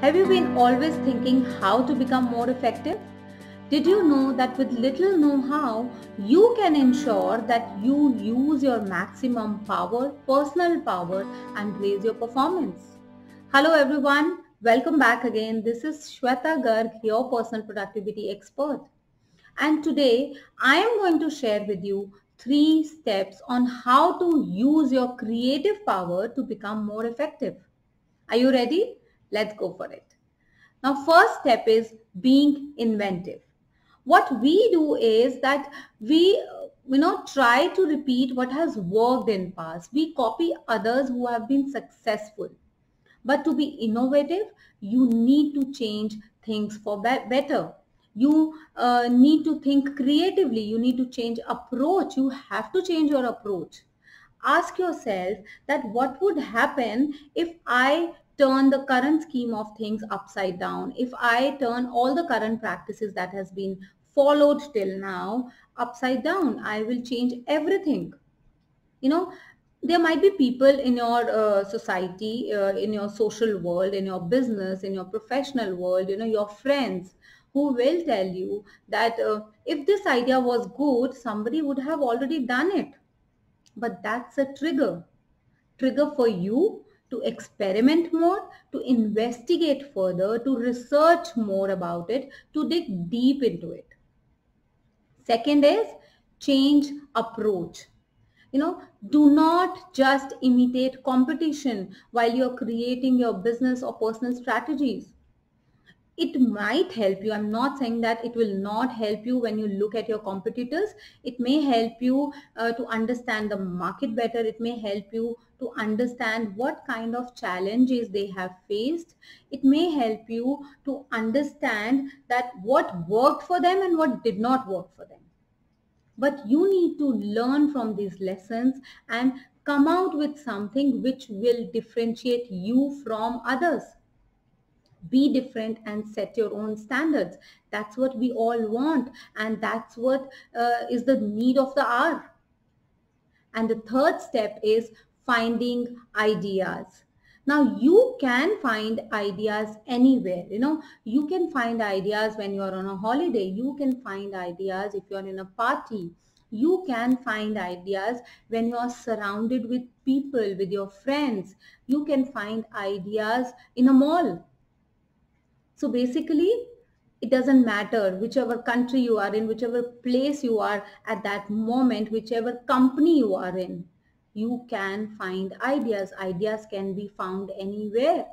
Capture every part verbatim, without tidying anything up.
Have you been always thinking how to become more effective? Did you know that with little know-how, you can ensure that you use your maximum power, personal power, and raise your performance? Hello everyone, welcome back again. This is Shweta Garg, your personal productivity expert. And today I am going to share with you three steps on how to use your creative power to become more effective. Are you ready? Let's go for it. Now, first step is being inventive. What we do is that we, uh, you know, try to repeat what has worked in past. We copy others who have been successful. But to be innovative, you need to change things for be- better. You uh, need to think creatively. You need to change approach. You have to change your approach. Ask yourself that what would happen if I turn the current scheme of things upside down, if I turn all the current practices that has been followed till now upside down. I will change everything. You know, there might be people in your uh, society, uh, in your social world, in your business, in your professional world, you know, your friends who will tell you that uh, if this idea was good, somebody would have already done it. But that's a trigger trigger for you to experiment more, to investigate further, to research more about it, to dig deep into it. Second is change approach. You know, do not just imitate competition while you're creating your business or personal strategies. It might help you. I'm not saying that it will not help you when you look at your competitors. It may help you uh, to understand the market better. It may help you to understand what kind of challenges they have faced. It may help you to understand that what worked for them and what did not work for them. But you need to learn from these lessons and come out with something which will differentiate you from others. Be different and set your own standards. That's what we all want, and that's what uh, is the need of the hour. And the third step is finding ideas. Now you can find ideas anywhere. You know, you can find ideas when you are on a holiday. You can find ideas if you are in a party. You can find ideas when you are surrounded with people, with your friends. You can find ideas in a mall. So basically, it doesn't matter whichever country you are in, whichever place you are at that moment, whichever company you are in, you can find ideas. Ideas can be found anywhere.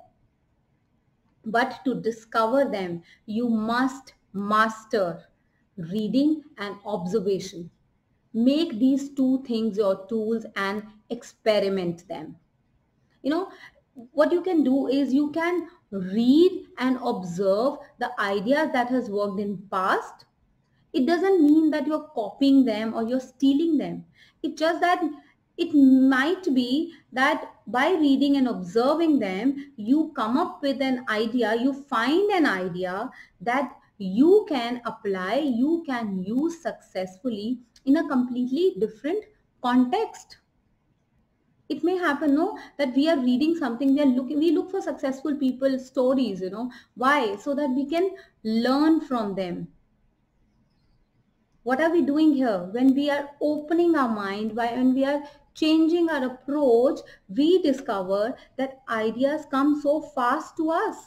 But to discover them, you must master reading and observation. Make these two things your tools and experiment them. You know, what you can do is you can read and observe the ideas that has worked in past. It doesn't mean that you're copying them or you're stealing them. It's just that it might be that by reading and observing them, you come up with an idea, you find an idea that you can apply, you can use successfully in a completely different context. It may happen, no, that we are reading something, we are looking, we look for successful people stories, you know. Why? So that we can learn from them. What are we doing here? When we are opening our mind, when we are changing our approach, we discover that ideas come so fast to us.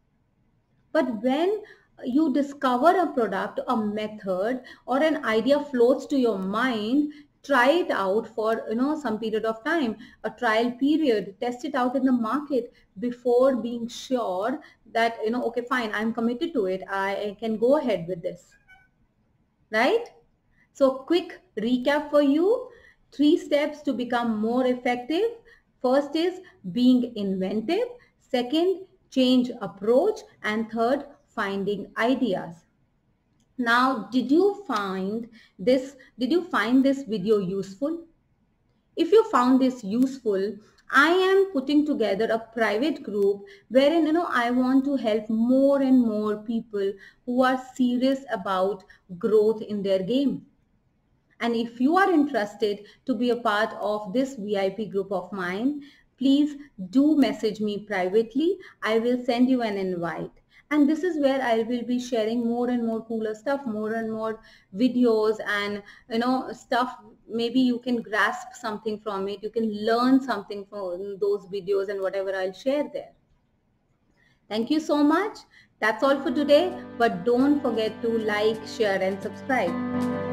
But when you discover a product, a method, or an idea floats to your mind, try it out for, you know, some period of time, a trial period, test it out in the market before being sure that, you know, okay, fine, I'm committed to it. I can go ahead with this, right? So quick recap for you. Three steps to become more effective. First is being inventive. Second, change approach. And third, finding ideas. Now, did you find this, did you find this video useful? If you found this useful, I am putting together a private group wherein, you know, I want to help more and more people who are serious about growth in their game. And if you are interested to be a part of this V I P group of mine, please do message me privately. I will send you an invite. And this is where I will be sharing more and more cooler stuff, more and more videos and, you know, stuff. Maybe you can grasp something from it. You can learn something from those videos and whatever I'll share there. Thank you so much. That's all for today. But don't forget to like, share and subscribe.